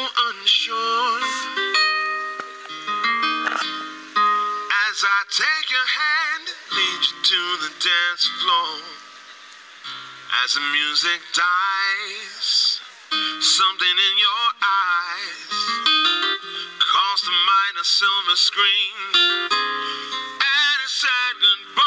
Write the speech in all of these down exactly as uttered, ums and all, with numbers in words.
unsure as I take your hand, lead you to the dance floor. As the music dies, something in your eyes caused the mind a silver screen, and it said goodbye.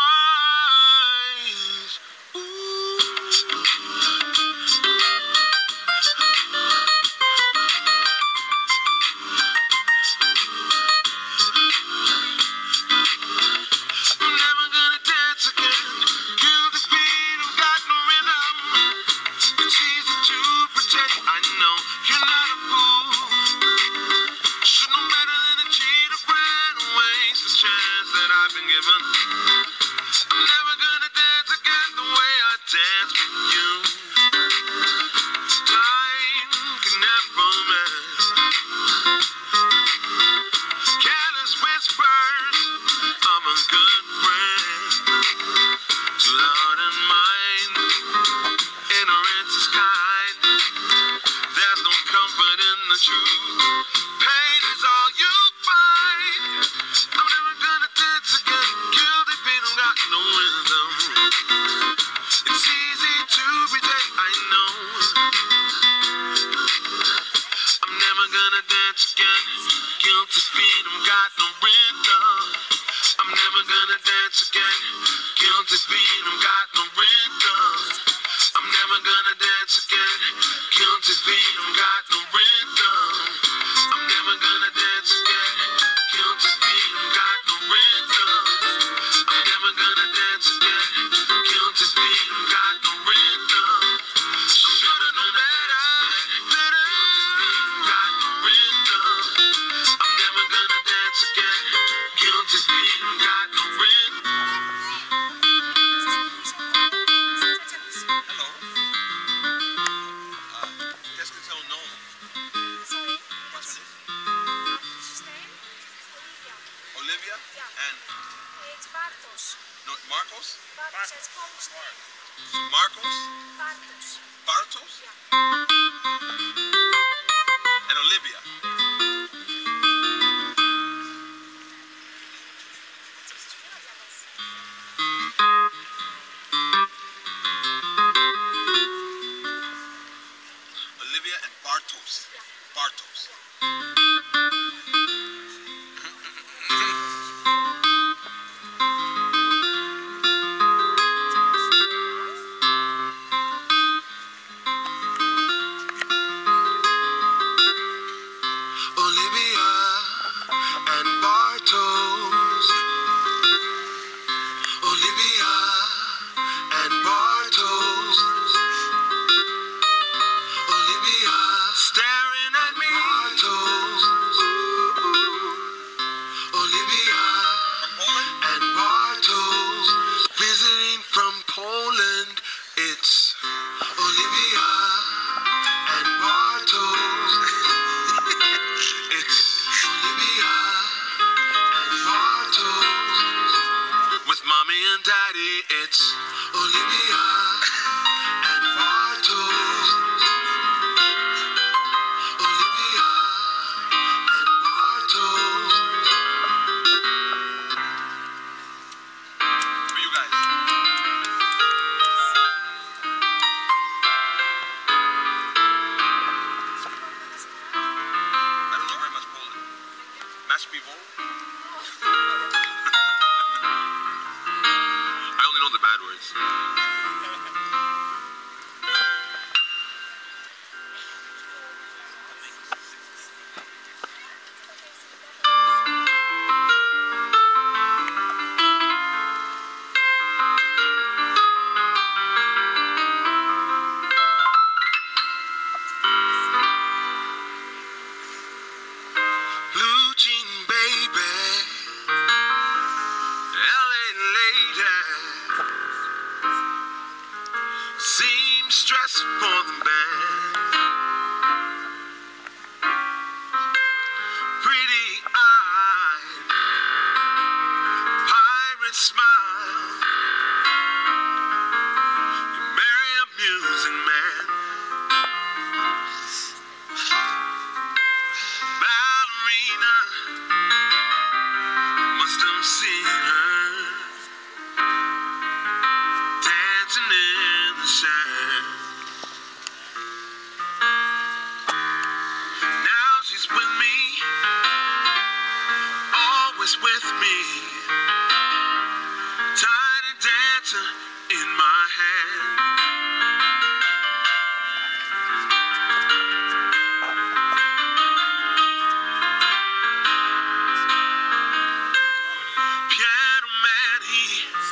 L A lady dance with me. Tiny dancer in my hand. Piano man, he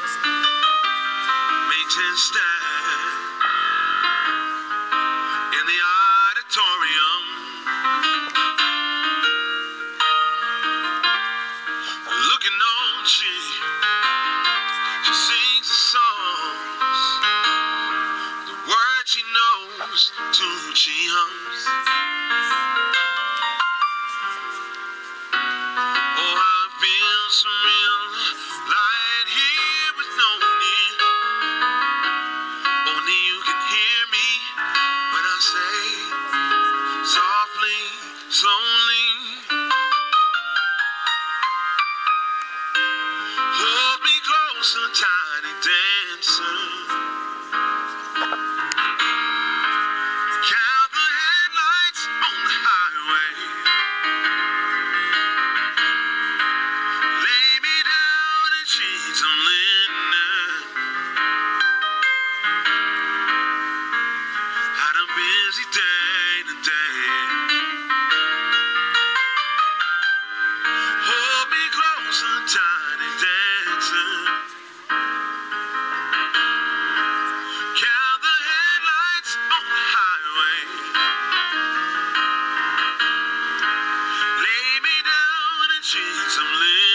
makes his stand in the auditorium. Looking on, she she sings the songs, the words she knows, tune she hums. Oh, I feel surreal, lying here with no need. Only you can hear me when I say, softly, slowly, hold me closer, tiny dancer. Count the headlights on the highway. Lay me down in sheets of linen. Had a busy day today. Hold me closer, tiny dancer. Count the headlights on the highway. Lay me down in sheets of linen.